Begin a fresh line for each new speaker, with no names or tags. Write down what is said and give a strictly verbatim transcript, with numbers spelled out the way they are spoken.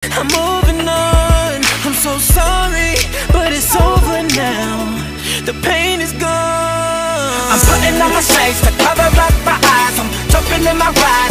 I'm moving on. I'm so sorry, but it's over now. The pain is gone.
I'm putting on my shades to cover up my eyes. I'm jumping in my ride.